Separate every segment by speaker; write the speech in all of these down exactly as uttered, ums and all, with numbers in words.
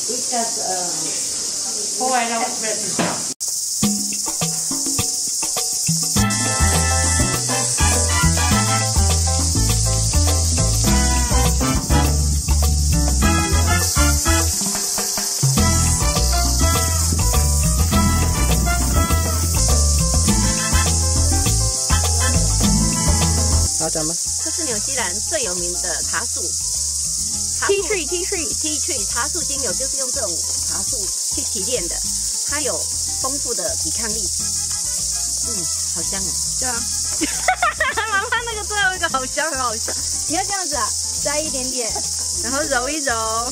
Speaker 1: We got um, four hours bread.
Speaker 2: 这是纽西兰最有名的茶树 ，tea tree tea tree tea tree 茶树精油就是用这种茶树去提炼的，它有丰富的抵抗力。嗯，好香哦。对啊。妈妈那个最后一个好香，很好笑。你要这样子啊，摘一点点，然后揉一揉。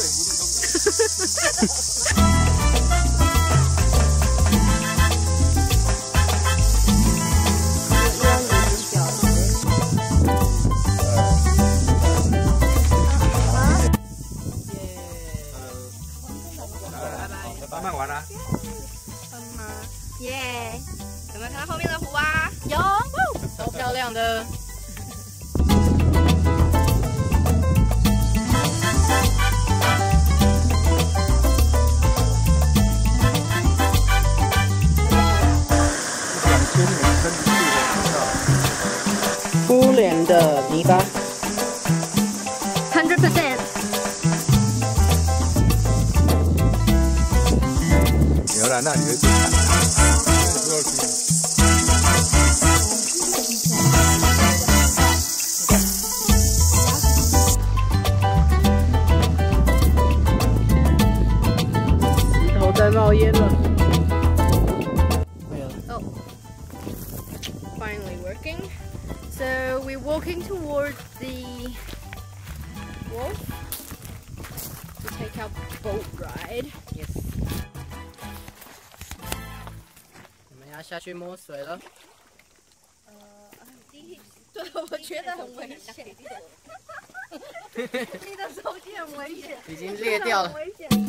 Speaker 3: 慢慢玩啊！
Speaker 2: 慢慢，耶！有没有看到后面的湖啊？有，超漂亮的。
Speaker 1: 敷脸的泥巴
Speaker 2: ，hundred percent。
Speaker 3: 牛栏那里会最惨，不要去。
Speaker 1: 石头在冒烟了。
Speaker 2: Oh, finally working. So we're walking towards the wharf to take our boat ride.
Speaker 1: Yes. 要下去摸水了。
Speaker 2: 呃，第对，我觉得很危险。你的手机很危险，
Speaker 1: 已经裂掉了。
Speaker 2: 危险。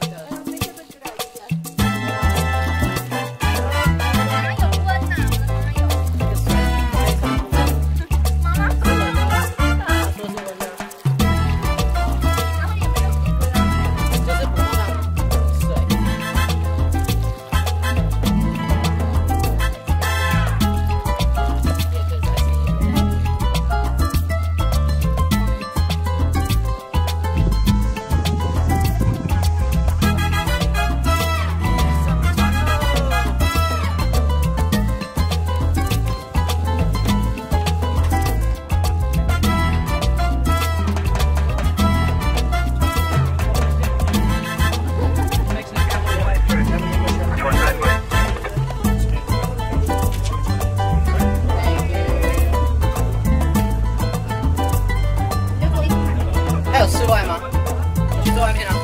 Speaker 1: 还有室外吗？我去坐外面啊。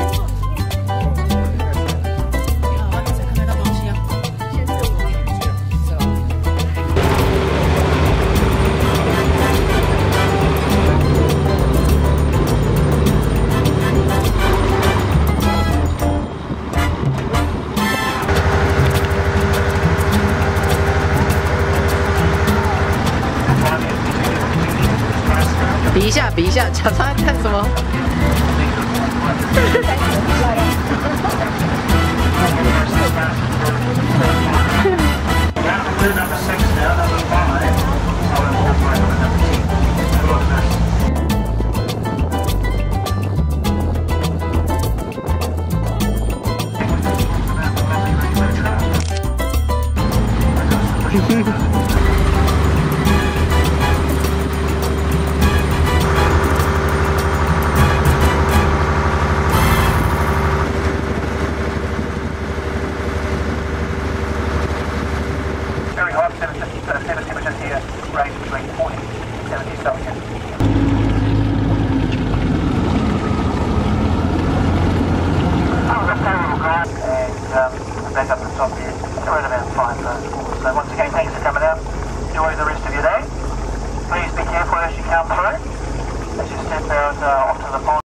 Speaker 1: 外面才看得到东西啊。先自我。是吧？比一下，比一下，假装看什么？
Speaker 4: So once again, thanks for coming out. Enjoy the rest of your day. Please be careful as you come through. As you step out uh, off to the pond.